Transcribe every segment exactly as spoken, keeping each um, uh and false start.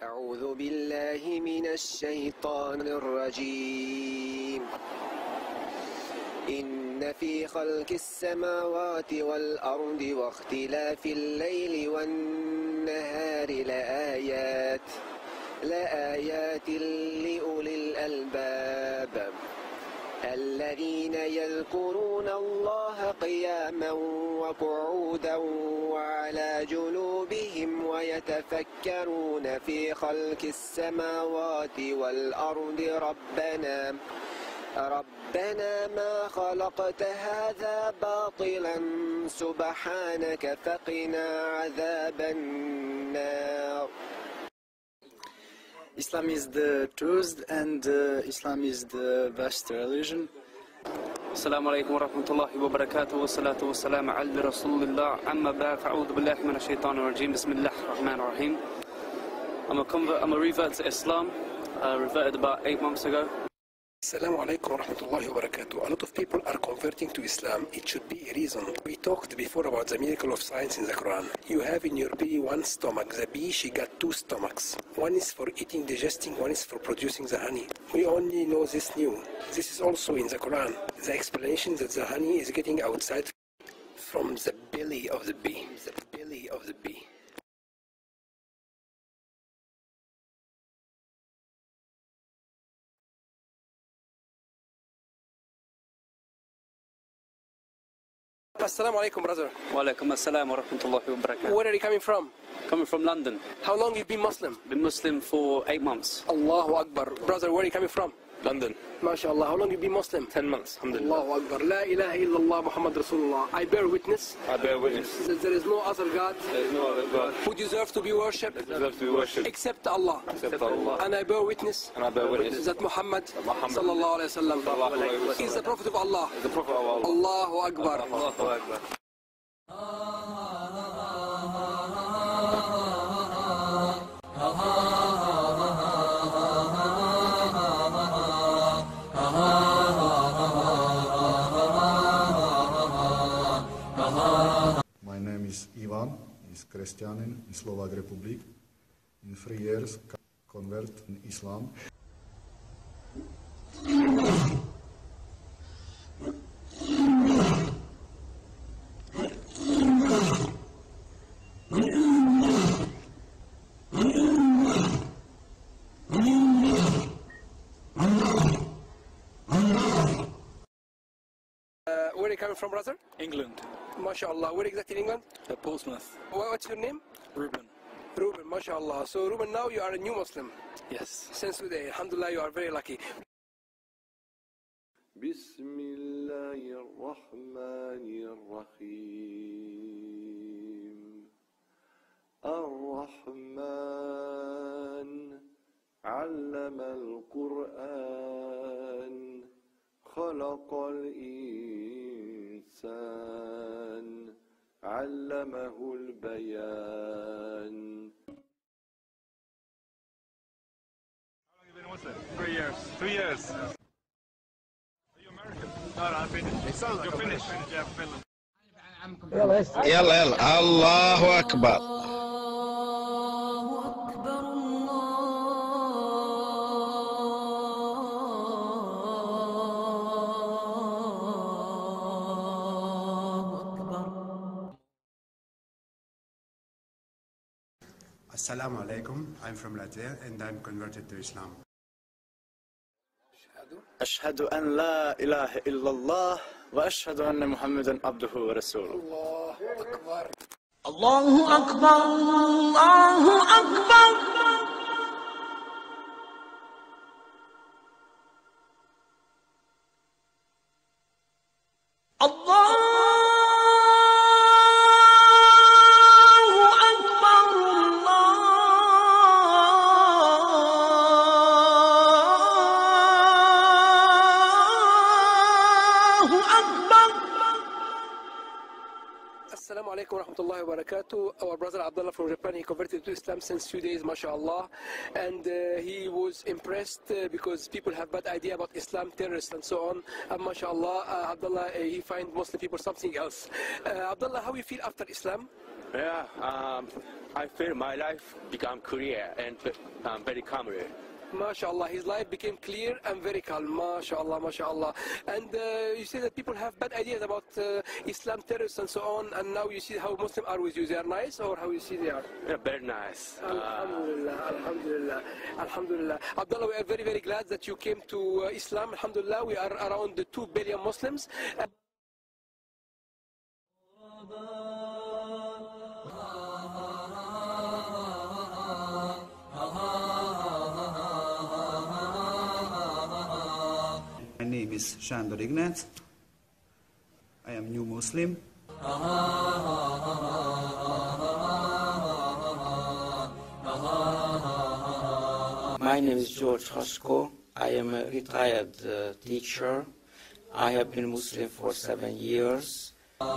أعوذ بالله من الشيطان الرجيم. إن في خلق السماوات والأرض واختلاف الليل والنهار لآيات لآيات لأولي الألباب الذين يذكرون الله قياما وقعودا وعلى جنوبهم ويتفكرون في خلق السماوات والأرض ربنا ربنا ما خلقت هذا باطلا سبحانك فقنا عذاب النار. Islam is the truth and uh, Islam is the best religion. السلام عليكم ورحمة الله وبركاته والصلاة والسلام على رسول الله أما بعد فأعوذ بالله من الشيطان الرجيم بسم الله الرحمن الرحيم. I'm a convert, I'm a revert to Islam. I reverted about eight months ago. Assalamu alaikum wa rahmatullahi wa barakatuh. A lot of people are converting to Islam. It should be a reason. We talked before about the miracle of science in the Quran. You have in your bee one stomach. The bee, she got two stomachs. One is for eating, digesting, one is for producing the honey. We only know this new. This is also in the Quran. The explanation that the honey is getting outside from the belly of the bee. The belly of the bee. Assalamu alaikum, brother. Wa alaikum assalam wa rahmatullahi wa barakatuh. Where are you coming from? Coming from London. How long you been Muslim? Been Muslim for eight months. Allahu Akbar. Brother, where are you coming from? London. MashaAllah. How long you been Muslim? Ten months, alhamdulillah. Allahu Akbar. La ilaha illallah Muhammad Rasulullah. I bear witness I bear witness. that there is no other God There is no other God who deserves to be worshipped that deserves to be worshipped except Allah. except Allah. And I bear witness And I bear witness that Muhammad Muhammad sallallahu alayhi wa sallam sallallahu alayhi wa sallam is the Prophet of Allah. is the Prophet of Allah. Allahu Akbar. Allahu Akbar. My name is Ivan, is Kresťanin in Slovak Republic. In three years, convert in Islam. Uh, where are you coming from, brother? England. MashaAllah. Where exactly in England? At Portsmouth. Wha- What's your name? Reuben. Ruben, MashaAllah. So Ruben, now you are a new Muslim. Yes. Since today, alhamdulillah, you are very lucky. بسم الله الرحمن الرحيم الرحمن علم القرآن خلق الإنسان علمه البيان. How long have you been a Muslim? Three years. Three years. Are you American? No, no, I'm Finnish. It sounds like you're Finnish. Finnish, yeah, from Finland. يلا يلا الله أكبر. Assalamu alaikum. I'm from Latvia and I'm converted to Islam. أشهد أن لا إله إلا الله وأشهد أن محمدا عبده ورسوله. Allahu Akbar. الله أكبر الله أكبر الله Assalamu alaikum wa rahmatullahi wa barakatuh. barakatuh. Our brother Abdullah from Japan, he converted to Islam since two days, mashallah. And uh, he was impressed uh, because people have bad idea about Islam, terrorists and so on. And mashallah, uh, Abdullah, uh, he find Muslim people something else. Uh, Abdullah, how you feel after Islam? Yeah, um, I feel my life become clear and um, very calmer. MashaAllah, his life became clear and very calm. MashaAllah, MashaAllah. And uh, you say that people have bad ideas about uh, Islam, terrorists and so on, and now you see how Muslims are with you. They are nice, or how you see they are? Yeah, very nice. Alhamdulillah, Alhamdulillah, Alhamdulillah. Abdullah, we are very, very glad that you came to uh, Islam. Alhamdulillah, we are around the two billion Muslims. Uh, My name is Sándor Ignác. I am new Muslim. My name is George Hosko. I am a retired uh, teacher. I have been Muslim for seven years.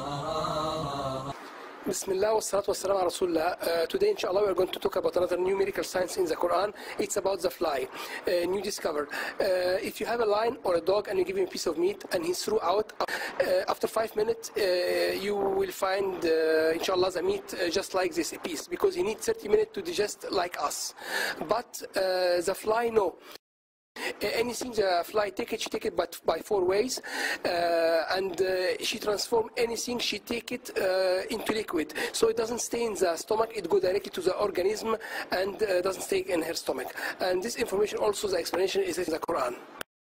Bismillah wa salatu wa salam ala Rasulullah. Uh, today, inshallah, we are going to talk about another new miracle science in the Quran. It's about the fly, uh, new discovered. Uh, if you have a lion or a dog and you give him a piece of meat and he threw out, uh, after five minutes, uh, you will find, uh, inshallah, the meat uh, just like this, a piece, because he needs thirty minutes to digest like us. But uh, the fly, no. Uh, anything the fly take it, she take it but by four ways, uh, and uh, she transform anything, she take it uh, into liquid, so it doesn't stay in the stomach, it go directly to the organism and uh, doesn't stay in her stomach. And this information also, the explanation is in the Quran.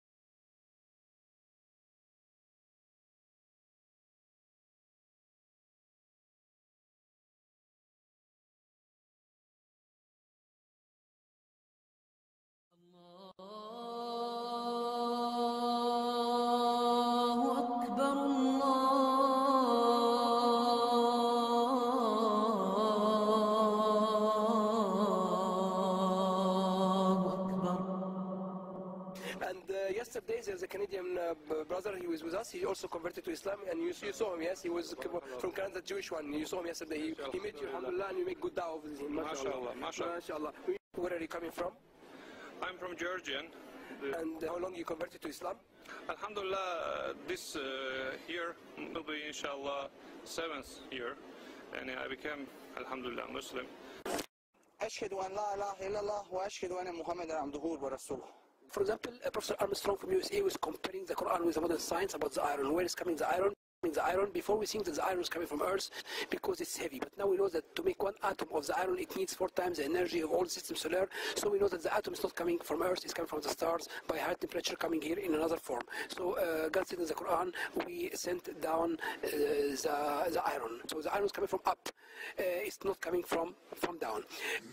Yesterday, there's a Canadian uh, brother, he was with us, he also converted to Islam, and you, you saw him, yes, he was from Canada, Jewish one, you saw him yesterday, he, he met you, alhamdulillah, and you make good da'wah with him, mashallah, mashallah. mashallah. Where are you coming from? I'm from Georgian. And how long you converted to Islam? Alhamdulillah, this uh, year will be, inshallah, seventh year, and I became, alhamdulillah, Muslim. أشهد أن لا إله إلا الله وأشهد أن محمدا عبده ورسوله. For example, uh, Professor Armstrong from U S A was comparing the Quran with modern science about the iron. Where is coming the iron? The iron, before we think that the iron is coming from Earth because it's heavy, but now we know that to make one atom of the iron, it needs four times the energy of all the system solar. So we know that the atom is not coming from Earth, it's coming from the stars by high temperature coming here in another form. So uh, God said in the Quran, we sent down uh, the, the iron. So the iron is coming from up, uh, it's not coming from, from down.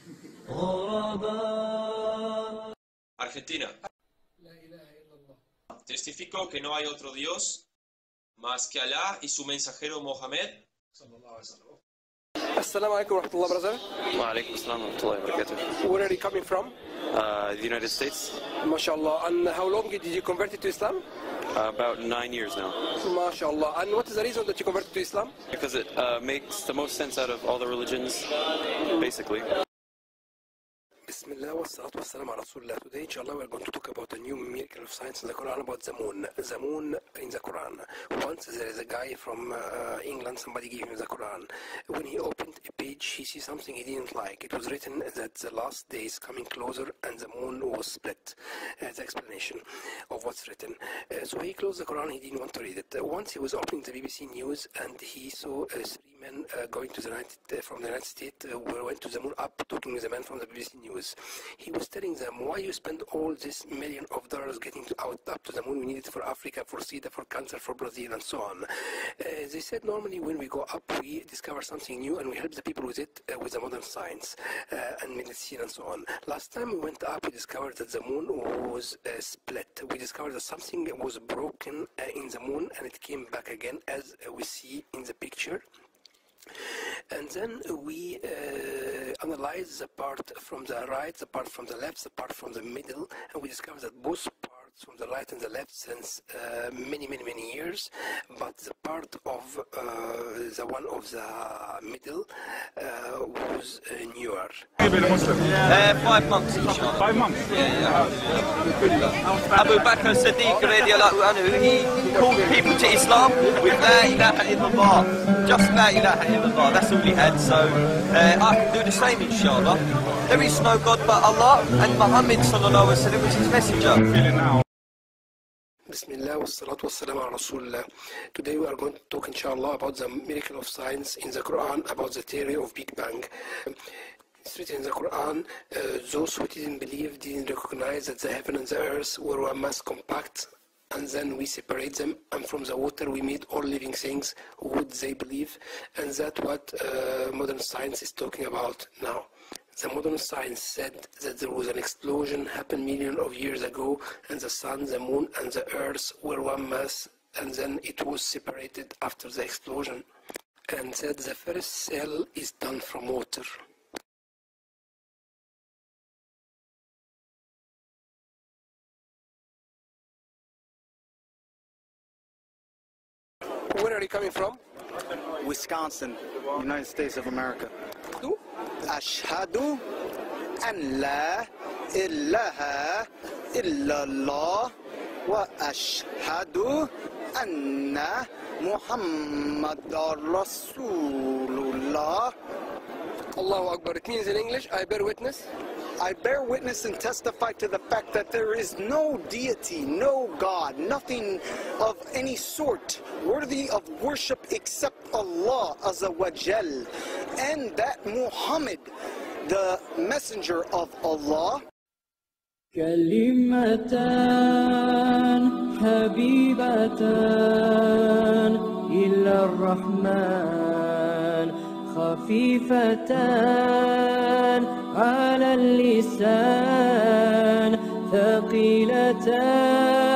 Argentina. Testifico que no hay otro Dios más que Alá y su mensajero Mohammed. Assalamu alaikum wa rahmatullah, brother. Wa alaikum assalam wa rahmatullahi wa barakatuh. Where are you coming from? Uh, the United States. MashaAllah. And how long did you convert to Islam? Uh, about nine years now. MashaAllah. And what is the reason that you converted to Islam? Because it uh, makes the most sense out of all the religions, basically. Bismillah wa salatu wa salam ala Rasulullah. Today, inshallah, we are going to talk about a new miracle of science in the Quran about the moon. The moon in the Quran. Once there is a guy from uh, England, somebody gave him the Quran. When he opened a page, he sees something he didn't like. It was written that the last day is coming closer and the moon was split. Uh, the explanation of what's written. Uh, so he closed the Quran, he didn't want to read it. Uh, once he was opening the B B C News and he saw uh, three men uh, going to the United, uh, from the United States, uh, went to the moon up, talking with the man from the B B C News. He was telling them, why you spend all this million of dollars getting to out up to the moon? We need it for Africa, for SIDA, for cancer, for Brazil, and so on. Uh, they said normally when we go up, we discover something new and we help the people with it, uh, with the modern science uh, and medicine and so on. Last time we went up, we discovered that the moon was uh, split. We discovered that something was broken uh, in the moon and it came back again, as uh, we see in the picture. And then we uh, analyze the part from the right, the part from the left, the part from the middle, and we discover that both parts from the right and the left since uh, many, many, many years, but the part of uh, the one of the middle uh, was uh, newer. Have you been a Muslim? Uh, five months, inshallah. Five months? Yeah, yeah. Abu Bakr Siddiq radiallahu anhu, he called people to Islam with La ilaha illallah. Just La ilaha illallah, that's all he had, so uh, I can do the same, inshallah. There is no God but Allah, and Muhammad sallallahu alaihi wasallam was his messenger. Bismillah wa salatu wa salam ala Rasulullah. Today we are going to talk inshallah about the miracle of science in the Quran, about the theory of Big Bang. It's written in the Quran, uh, those who didn't believe didn't recognize that the heaven and the earth were one mass compact, and then we separate them, and from the water we made all living things. Would they believe? And that's what uh, modern science is talking about now. The modern science said that there was an explosion happened millions of years ago, and the sun, the moon, and the earth were one mass, and then it was separated after the explosion. And said the first cell is done from water. Where are you coming from? Wisconsin, United States of America. أشهد أن لا إله إلا الله وأشهد أن محمد رسول الله. Allahu Akbar. It means in English, I bear witness. I bear witness and testify to the fact that there is no deity, no God, nothing of any sort worthy of worship except Allah Azza wa Jal, and that Muhammad, the messenger of Allah. كلمتان حبيبتان إلى الرحمن خفيفتان على اللسان ثقيلتان